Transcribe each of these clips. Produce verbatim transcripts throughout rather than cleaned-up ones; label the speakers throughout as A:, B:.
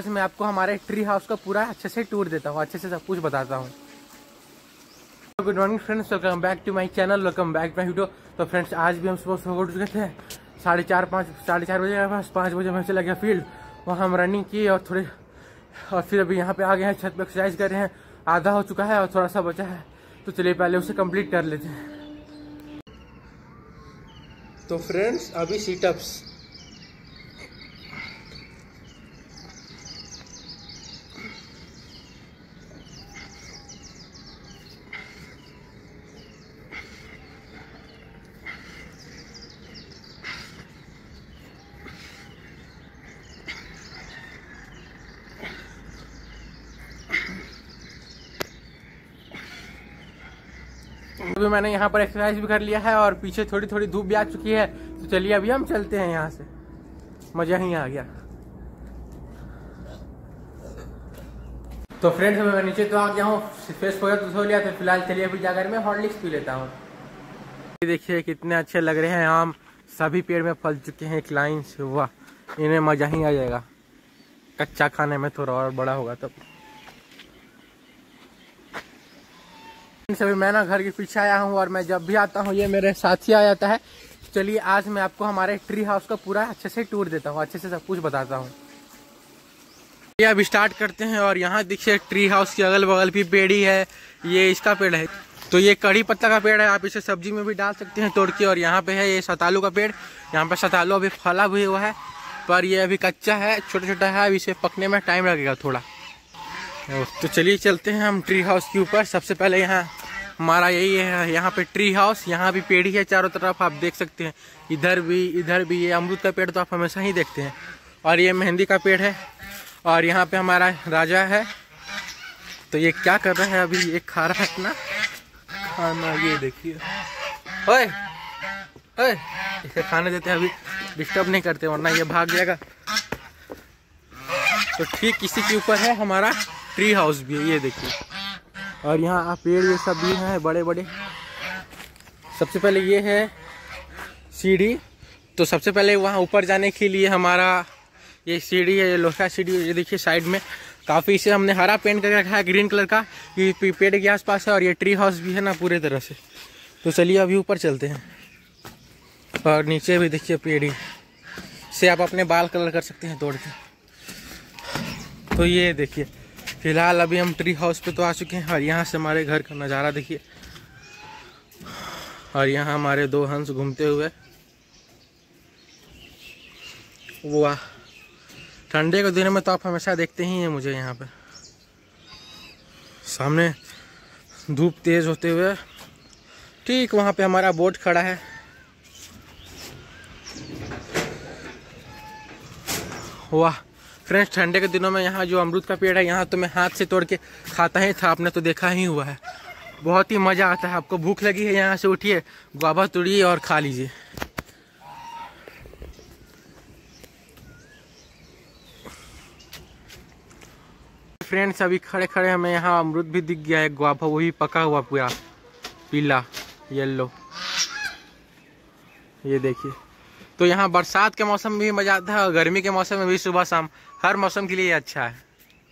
A: आज मैं आपको हमारे ट्री हाउस का पूरा अच्छे से टूर देता हूँ, अच्छे से सब कुछ बताता हूँ। Good morning friends, welcome back to my channel, welcome back to my video. तो फ्रेंड्स आज भी हम सुबह सुबह उठ चुके थे, साढ़े चार पाँच साढ़े चार बजे के पास पाँच बजे मैं चला गया फील्ड। वहाँ हम रनिंग किए और थोड़े और फिर अभी यहाँ पे आ गए हैं, छत पे एक्सरसाइज कर रहे हैं। आधा हो चुका है और थोड़ा सा बचा है, तो चलिए पहले उसे कंप्लीट कर लेते हैं। तो फ्रेंड्स अभी सीटअप्स अभी मैंने यहाँ पर एक्सरसाइज भी कर लिया है और पीछे थोड़ी थोड़ी धूप भी आ चुकी है। तो चलिए अभी हम चलते हैं यहाँ से, मजा ही आ गया। तो फ्रेंड्स अभी मैं नीचे तो आ गया हूँ, फेस वगैरह तो धो लिया। तो फिलहाल चलिए अभी जाकर मैं हॉर्लिक्स पी लेता हूँ। देखिए कितने अच्छे लग रहे हैं आम, सभी पेड़ में फल चुके हैं एक लाइन से। वाह, इन्हें मजा ही आ जाएगा कच्चा खाने में, थोड़ा और बड़ा होगा तब। सभी मैं ना घर के पीछे आया हूँ और मैं जब भी आता हूँ ये मेरे साथी आ जाता है। चलिए आज मैं आपको हमारे ट्री हाउस का पूरा अच्छे से टूर देता हूँ, अच्छे से सब कुछ बताता हूँ। ये अब स्टार्ट करते हैं। और यहाँ देखिए ट्री हाउस के अगल बगल भी पेड़ ही है, ये इसका पेड़ है। तो ये कड़ी पत्ता का पेड़ है, आप इसे सब्जी में भी डाल सकते हैं तोड़ के। और यहाँ पे है ये सतालू का पेड़, यहाँ पे सतालू अभी फला भी हुआ है, पर ये अभी कच्चा है, छोटा छोटा है, अभी इसे पकने में टाइम लगेगा थोड़ा। तो चलिए चलते हैं हम ट्री हाउस के ऊपर। सबसे पहले यहाँ हमारा यही है, यहाँ पे ट्री हाउस, यहाँ भी पेड़ ही है चारों तरफ, आप देख सकते हैं। इधर भी इधर भी, ये अमरूद का पेड़ तो आप हमेशा ही देखते हैं। और ये मेहंदी का पेड़ है। और यहाँ पे हमारा राजा है, तो ये क्या कर रहा है अभी, ये खा रहा है अपना खाना। ये देखिए, ओए ओए, इसे खाने देते हैं, अभी डिस्टर्ब नहीं करते वरना ये भाग जाएगा। तो ठीक इसी के ऊपर है हमारा ट्री हाउस भी है, ये देखिए। और यहाँ पेड़ ये सब भी हैं बड़े बड़े। सबसे पहले ये है सीढ़ी। तो सबसे पहले वहाँ ऊपर जाने के लिए हमारा ये सीढ़ी है, ये लोहा सीढ़ी है। ये देखिए साइड में काफ़ी, इसे हमने हरा पेंट करके रखा है ग्रीन कलर का, ये पेड़ के आसपास है। और ये ट्री हाउस भी है ना पूरे तरह से। तो चलिए अभी ऊपर चलते हैं। और नीचे भी देखिए पेड़ ही से आप अपने बाल कलर कर सकते हैं तोड़ के। तो ये देखिए फिलहाल अभी हम ट्री हाउस पे तो आ चुके हैं। और यहाँ से हमारे घर का नज़ारा देखिए। और यहाँ हमारे दो हंस घूमते हुए, वाह। ठंडे के दिनों में तो आप हमेशा देखते ही हैं मुझे यहाँ पे, सामने धूप तेज होते हुए। ठीक वहाँ पे हमारा बोट खड़ा है। वाह फ्रेंड्स, ठंडे के दिनों में यहाँ जो अमरूद का पेड़ है, यहाँ तो मैं हाथ से तोड़ के खाता ही था, आपने तो देखा ही हुआ है। बहुत ही मज़ा आता है। आपको भूख लगी है, यहाँ से उठिए, गुआवा तोड़िए और खा लीजिए। फ्रेंड्स अभी खड़े खड़े हमें यहाँ अमरूद भी दिख गया है, गुआवा, वही पका हुआ पूरा पीला येलो, ये देखिए। तो यहाँ बरसात के मौसम में भी मज़ा आता है और गर्मी के मौसम में भी, सुबह शाम हर मौसम के लिए अच्छा है।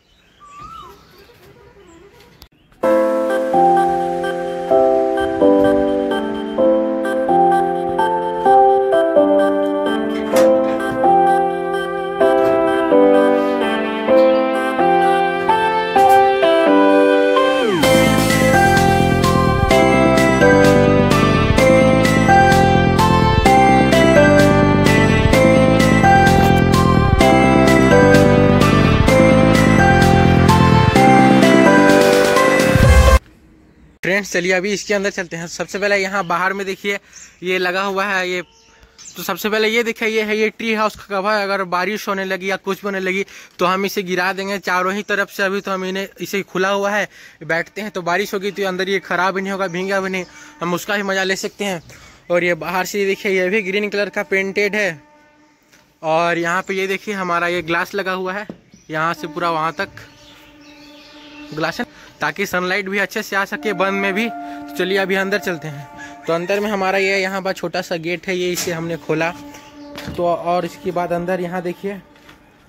A: फ्रेंड्स चलिए अभी इसके अंदर चलते हैं। सबसे पहले यहाँ बाहर में देखिए ये लगा हुआ है ये। तो सबसे पहले ये देखिए, ये है ये ट्री हाउस का कवर। अगर बारिश होने लगी या कुछ होने लगी तो हम इसे गिरा देंगे चारों ही तरफ से। अभी तो हम इन्हें इसे खुला हुआ है, बैठते हैं तो बारिश होगी तो अंदर ये खराब भी नहीं होगा, भींगा भी नहीं, हम उसका ही मजा ले सकते हैं। और ये बाहर से देखिए, ये भी ग्रीन कलर का पेंटेड है। और यहाँ पे ये देखिए हमारा ये ग्लास लगा हुआ है, यहाँ से पूरा वहाँ तक ग्लास है, ताकि सनलाइट भी अच्छे से आ सके बंद में भी। तो चलिए अभी अंदर चलते हैं। तो अंदर में हमारा ये यहाँ पर छोटा सा गेट है, ये इसे हमने खोला। तो और इसके बाद अंदर यहाँ देखिए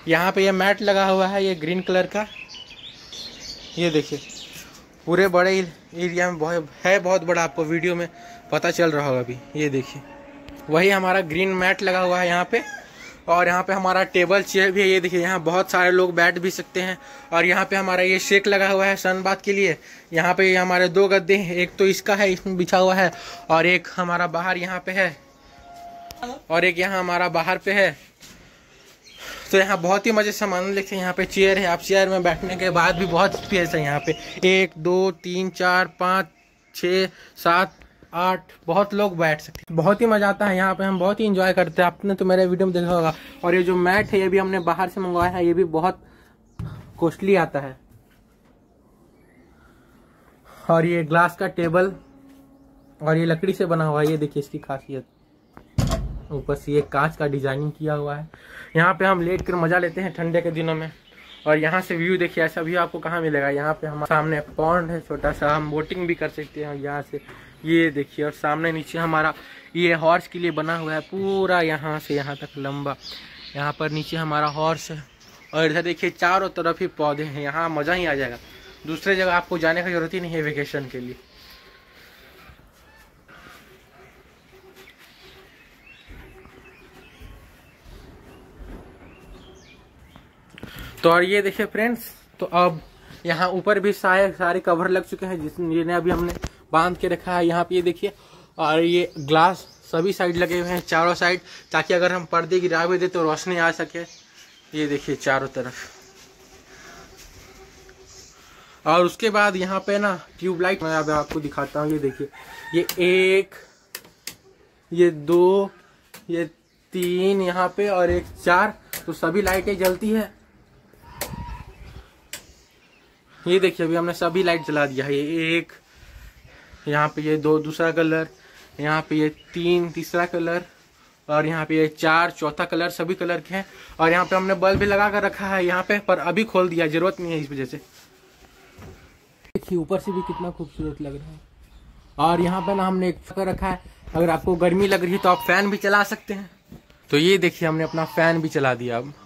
A: यहाँ पे ये मैट लगा हुआ है, ये ग्रीन कलर का। ये देखिए पूरे बड़े एरिया में बहुत है, बहुत बड़ा, आपको वीडियो में पता चल रहा होगा अभी। ये देखिए वही हमारा ग्रीन मैट लगा हुआ है यहाँ पे। और यहाँ पे हमारा टेबल चेयर भी है। ये देखिए यहाँ बहुत सारे लोग बैठ भी सकते हैं। और यहाँ पे हमारा ये शेक लगा हुआ है सन बाथ के लिए। यहाँ पे हमारे दो गद्दे हैं, एक तो इसका है, इसमें बिछा हुआ है, और एक हमारा बाहर यहाँ पे है, और एक यहाँ हमारा बाहर पे है। तो यहाँ बहुत ही मजे से सामान लेते हैं। यहाँ पे चेयर है, आप चेयर में बैठने के बाद भी बहुत स्पेस है यहाँ पे। एक दो तीन चार पाँच छः सात आठ, बहुत लोग बैठ सकते हैं। बहुत ही मजा आता है यहाँ पे, हम बहुत ही इंजॉय करते हैं। आपने तो मेरे वीडियो में देखा होगा। और ये जो मैट है ये भी हमने बाहर से मंगवाया है, ये भी बहुत कॉस्टली आता है। और ये ग्लास का टेबल, और ये लकड़ी से बना हुआ है। ये देखिए इसकी खासियत, ऊपर से ये कांच का डिजाइनिंग किया हुआ है। यहाँ पे हम लेट कर मजा लेते हैं ठंडे के दिनों में। और यहाँ से व्यू देखिए, ऐसा व्यू आपको कहाँ मिलेगा। यहाँ पे हमारे सामने पॉन्ड है छोटा सा, हम बोटिंग भी कर सकते हैं यहाँ से। ये देखिए, और सामने नीचे हमारा ये हॉर्स के लिए बना हुआ है पूरा, यहाँ से यहाँ तक लंबा। यहाँ पर नीचे हमारा हॉर्स है, और इधर देखिए चारों तरफ ही पौधे हैं। यहाँ मज़ा ही आ जाएगा, दूसरे जगह आपको जाने की जरूरत ही नहीं है वेकेशन के लिए। तो और ये देखिए फ्रेंड्स, तो अब यहाँ ऊपर भी सारे सारे कवर लग चुके हैं, जिसने अभी हमने बांध के रखा है। यहाँ पे ये देखिए, और ये ग्लास सभी साइड लगे हुए हैं, चारों साइड, ताकि अगर हम पर्दे गिरा भी दे तो रोशनी आ सके। ये देखिए चारों तरफ। और उसके बाद यहाँ पे ना ट्यूबलाइट मैं अब आपको दिखाता हूँ। ये देखिए, ये एक, ये दो, ये तीन यहाँ पे, और एक चार, तो सभी लाइटें जलती है। ये देखिए अभी हमने सभी लाइट जला दिया है। ये एक, यहाँ पे ये दो दूसरा कलर, यहाँ पे ये तीन तीसरा कलर, और यहाँ पे ये चार चौथा कलर, सभी कलर के हैं। और यहाँ पे हमने बल्ब भी लगा कर रखा है यहाँ पे, पर अभी खोल दिया, जरूरत नहीं है इस वजह से। देखिए ऊपर से भी कितना खूबसूरत लग रहा है। और यहाँ पे ना हमने एक कर रखा है, अगर आपको गर्मी लग रही है तो आप फैन भी चला सकते हैं। तो ये देखिए हमने अपना फैन भी चला दिया अब।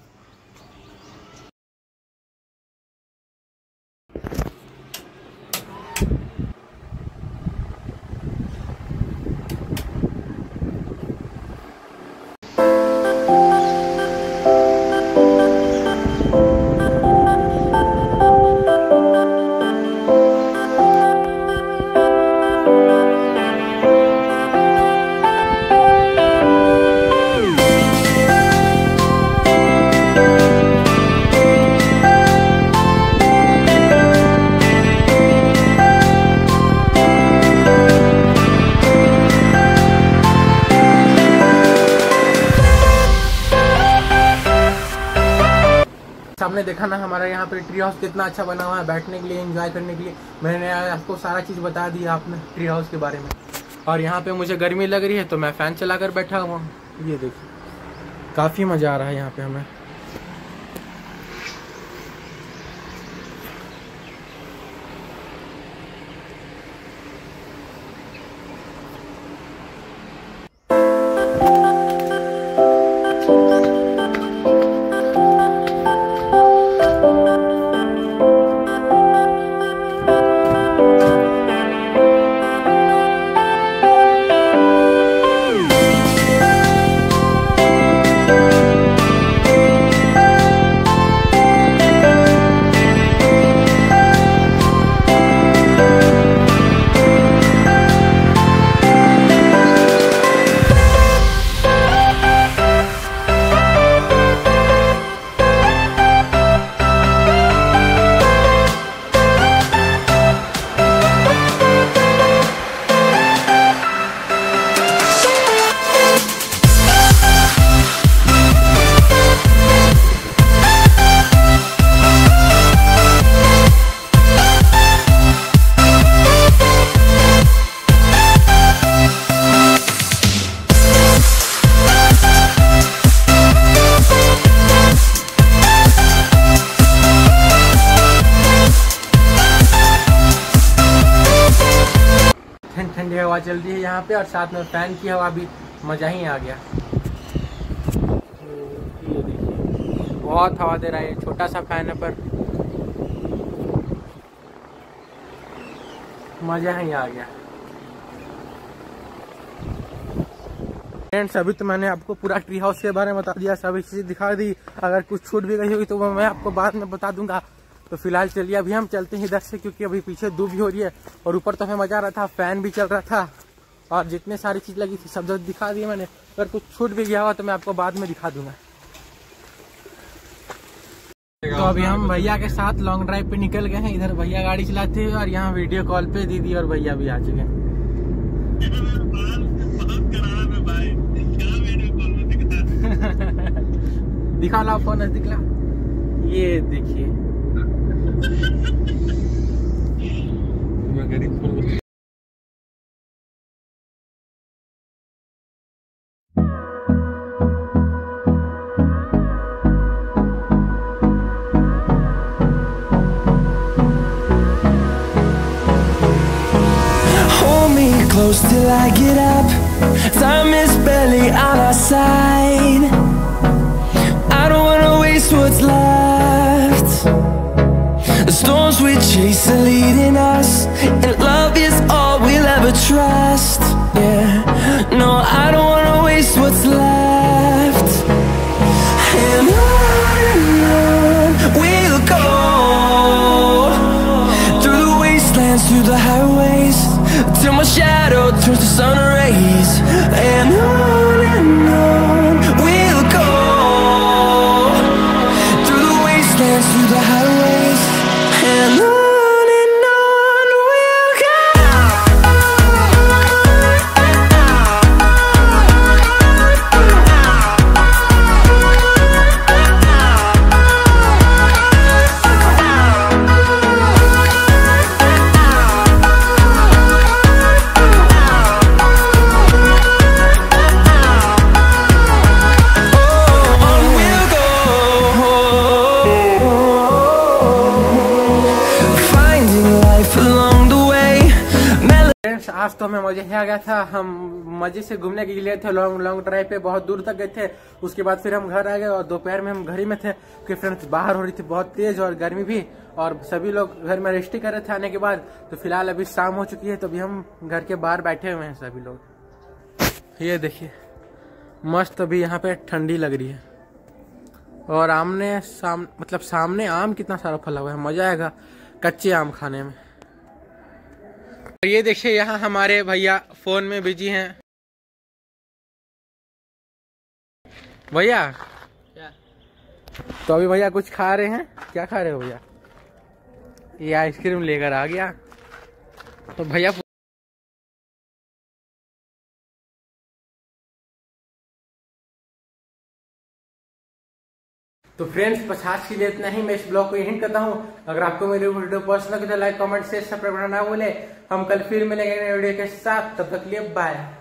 A: आपने देखा ना हमारा यहाँ पे ट्री हाउस कितना अच्छा बना हुआ है, बैठने के लिए, एंजॉय करने के लिए। मैंने आपको सारा चीज़ बता दिया आपने ट्री हाउस के बारे में। और यहाँ पे मुझे गर्मी लग रही है तो मैं फ़ैन चलाकर बैठा हुआ हूँ। ये देखिए काफ़ी मज़ा आ रहा है यहाँ पे हमें। ठंडी हवा चल रही है यहाँ पे, और साथ में फैन की हवा भी, मज़ा ही आ गया। तो ये देखिए बहुत हवा दे रहा है, छोटा सा फैन है पर मजा ही आ गया। फ्रेंड्स अभी तो मैंने आपको पूरा ट्री हाउस के बारे में बता दिया, सभी चीजें दिखा दी। अगर कुछ छूट भी गई होगी तो वो मैं आपको बाद में बता दूंगा। तो फिलहाल चलिए अभी हम चलते हैं इधर से, क्योंकि अभी पीछे धूप भी हो रही है और ऊपर तो हमें मजा आ रहा था, फैन भी चल रहा था और जितने सारी चीज लगी थी सब दिखा दिए मैंने। अगर कुछ छूट भी गया हुआ तो मैं आपको बाद में दिखा दूंगा। तो अभी हम भैया के साथ लॉन्ग ड्राइव पे निकल गए हैं। इधर भैया गाड़ी चलाते हुए और यहाँ वीडियो कॉल पे दीदी और भैया भी आ चुके हैं। दिखा ला फोन नजदीक ला, ये देखिए
B: close till I get up. Time is barely on our side. I don't wanna waste what's left. The storms we chase are leading us, and love is all we'll ever trust. Yeah, no, I don't wanna waste what's left. And on and on we'll go, through the wastelands, through the highways, till my shadow turns to sun rays. And on and on we'll go, through the wastelands, through the highways. And on and on we'll go.
A: आज तो हमें मजा ही आ गया था। हम मजे से घूमने के लिए थे, लॉन्ग लॉन्ग ड्राइव पे बहुत दूर तक गए थे। उसके बाद फिर हम घर आ गए और दोपहर में हम घर ही में थे, क्योंकि फ्रेंड्स बाहर हो रही थी बहुत तेज और गर्मी भी, और सभी लोग घर में रेस्ट कर रहे थे आने के बाद। तो फिलहाल अभी शाम हो चुकी है, तो अभी हम घर के बाहर बैठे हुए हैं सभी लोग। ये देखिए मस्त अभी यहाँ पे ठंडी लग रही है और आमने साम मतलब सामने आम कितना सारा फला हुआ है, मजा आएगा कच्चे आम खाने में। ये देखिए यहाँ हमारे भैया फोन में बिजी हैं। भैया क्या? तो अभी भैया कुछ खा रहे हैं, क्या खा रहे हो भैया? ये आइसक्रीम लेकर आ गया तो भैया। तो फ्रेंड्स बस आज के लिए इतना ही। मैं इस ब्लॉग को यहीं करता हूँ। अगर आपको मेरी वीडियो पसंद लगे तो लाइक कमेंट शेयर सब्सक्राइब करना ना भूले। हम कल फिर मिलेंगे नए वीडियो के साथ, तब तक के लिए बाय।